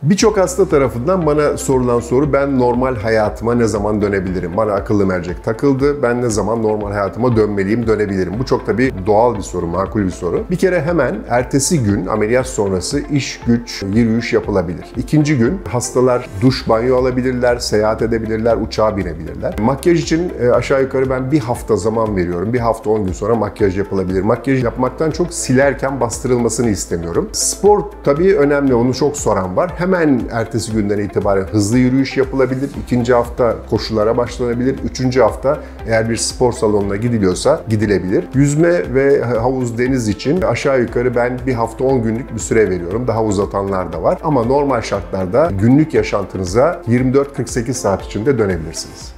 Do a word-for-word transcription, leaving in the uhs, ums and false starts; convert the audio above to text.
Birçok hasta tarafından bana sorulan soru, ben normal hayatıma ne zaman dönebilirim? Bana akıllı mercek takıldı, ben ne zaman normal hayatıma dönmeliyim, dönebilirim? Bu çok tabii doğal bir soru, makul bir soru. Bir kere hemen ertesi gün ameliyat sonrası iş, güç, yürüyüş yapılabilir. İkinci gün hastalar duş, banyo alabilirler, seyahat edebilirler, uçağa binebilirler. Makyaj için aşağı yukarı ben bir hafta zaman veriyorum. Bir hafta on gün sonra makyaj yapılabilir. Makyaj yapmaktan çok silerken bastırılmasını istemiyorum. Spor tabii önemli, onu çok soran var. Hemen ertesi günden itibaren hızlı yürüyüş yapılabilir. İkinci hafta koşulara başlanabilir. Üçüncü hafta eğer bir spor salonuna gidiliyorsa gidilebilir. Yüzme ve havuz, deniz için aşağı yukarı ben bir hafta on günlük bir süre veriyorum. Daha uzatanlar da var. Ama normal şartlarda günlük yaşantınıza yirmi dört kırk sekiz saat içinde dönebilirsiniz.